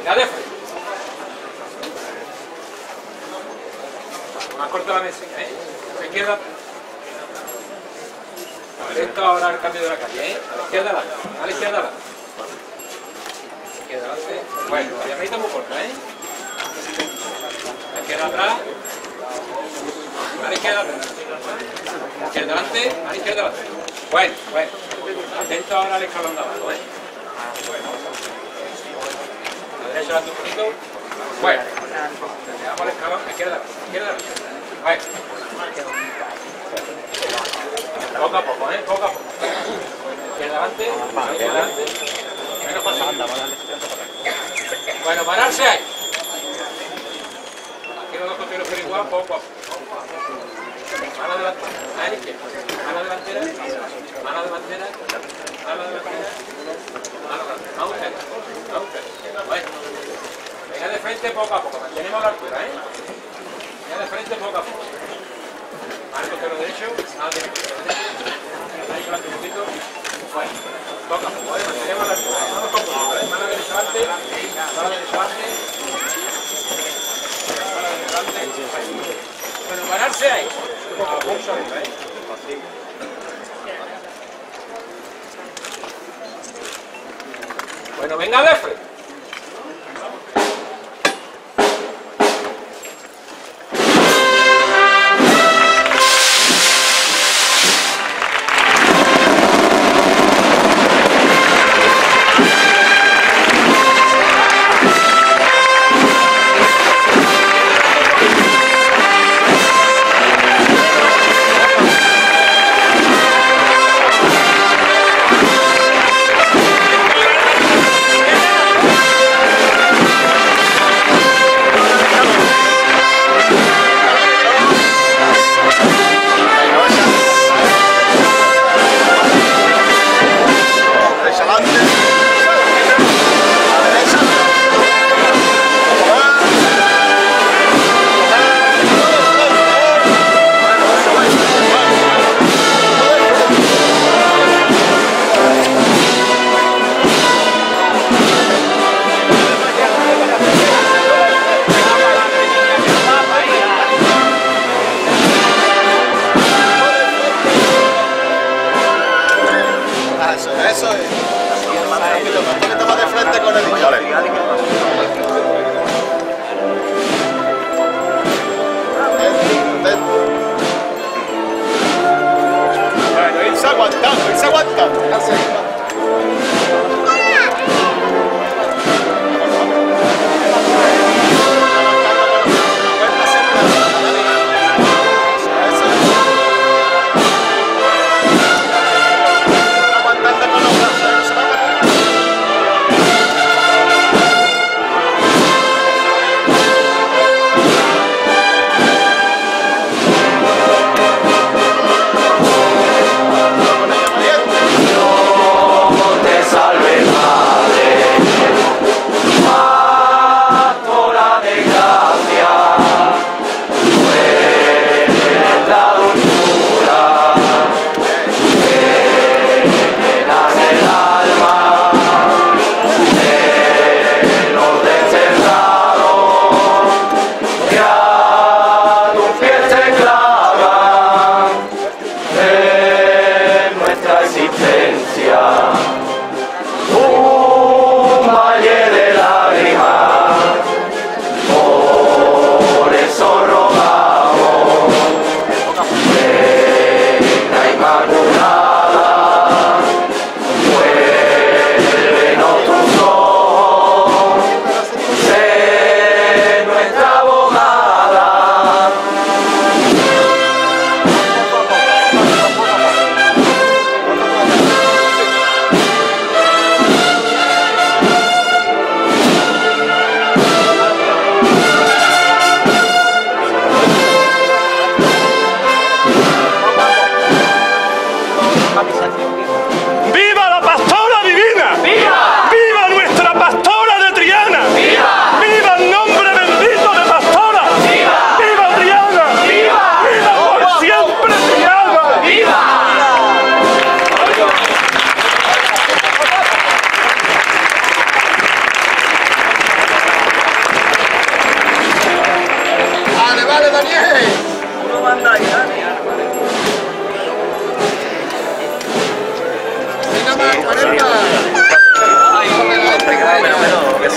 Venga, de frente. Más corta la mesa, ¿eh? A la izquierda. Atento ahora al cambio de la calle, ¿eh? A la izquierda adelante. A la izquierda adelante. Izquierda adelante. Bueno, la llamadita muy corta, ¿eh? A la izquierda atrás. A la izquierda atrás. A la izquierda adelante. A la izquierda adelante. Bueno, bueno. Atento ahora al escalón de abajo, ¿eh? A la derecha adelante un poquito. Bueno. Dejamos el escalón. A la izquierda adelante. A la izquierda adelante. Bueno. Poco a poco, ¿eh? Poco a poco. Izquierda adelante. Izquierda adelante. Menos pasando. Bueno, pararse ahí. Aquí los dos continuos por igual, poco a poco. Mano delantera, a la izquierda. Mano delantera, mano delantera, mano delantera, mano delantera. Vamos a ver. Bueno. Venga de frente poco a poco. Mantenemos la altura, ¿eh? Venga de frente poco a poco. Mano costero derecho, mano derecho. Ahí delante un poquito. Bueno. Poco a poco, ¿eh? Mantenemos la altura. Vamos con poquito, ¿eh? Mano derecha adelante, mano derecha adelante. Mano derecha adelante. Bueno, pararse ahí. Poco a poco, ¿eh? Bueno, venga de frente.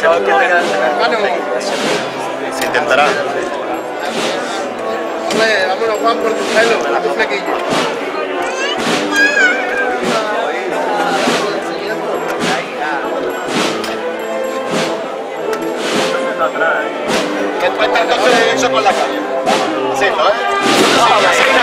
Se intentará. Vámonos, Juan, por tu pelo, por tu flequillo. Después está entonces eso con la calle. Así, ¿no? Sí, así.